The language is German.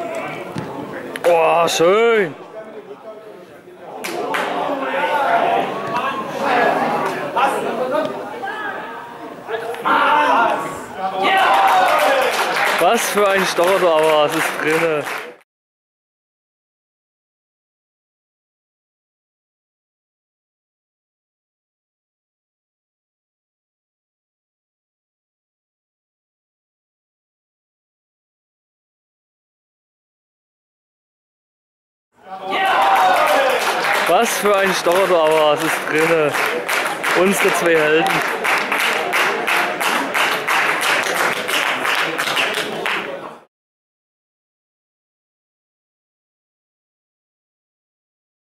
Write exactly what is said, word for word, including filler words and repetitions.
Oh, schön! Was für ein Storno, aber es ist drinne. Was für ein Storno, aber es ist drinne. Unsere zwei Helden.